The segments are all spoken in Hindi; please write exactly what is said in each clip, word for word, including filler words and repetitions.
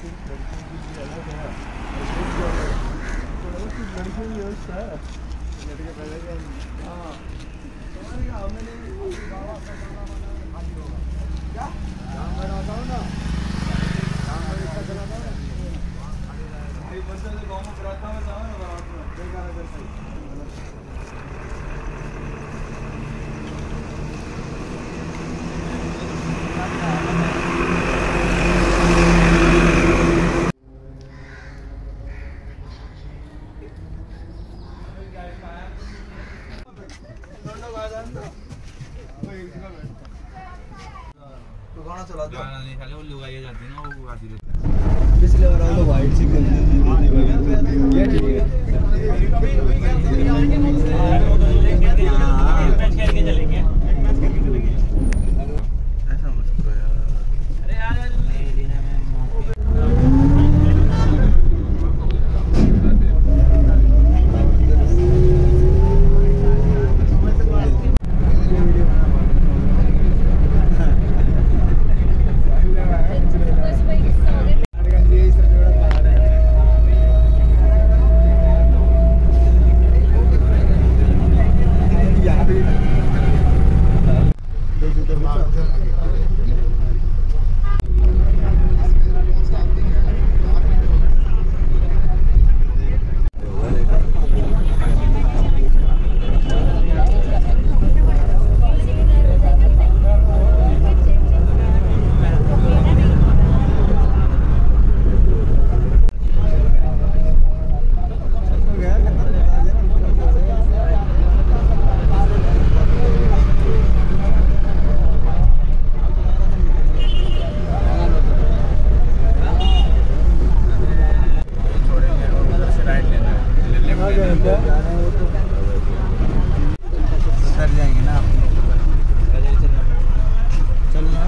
तो गाना चला दो। गाना नहीं खाली वो लुगाई जाती है ना, वो गाती रहती है। पिछले बार हम लोग वाइट सी कर ये ठीक है। मैच खेल के चलेंगे। ऐसा मत करो यार। अरे यार ले लेना मैं सर जाएंगे ना आप। चलना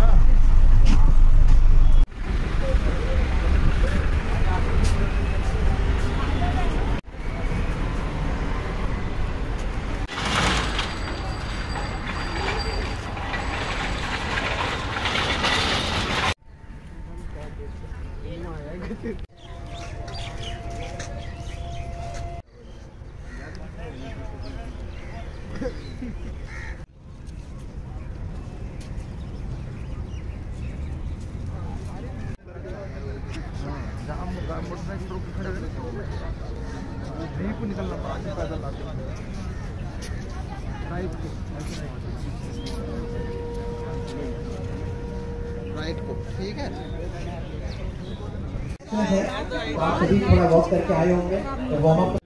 मोटरसाइकिल रोक खड़े हुए जीप निकलना पड़ा पैदल आते राइट को राइट को ठीक है। आप सभी थोड़ा वॉक करके आए होंगे तो वार्म अप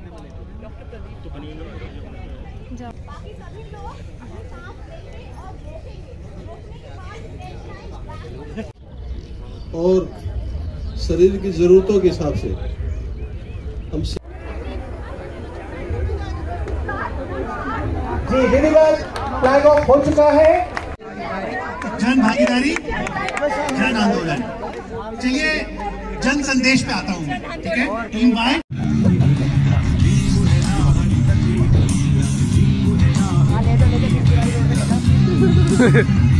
और शरीर की जरूरतों के हिसाब से हम जी विधिवत फ्लैग ऑफ हो चुका है। जन भागीदारी जन आंदोलन। चलिए जन संदेश पे आता हूँ, ठीक है। Team wide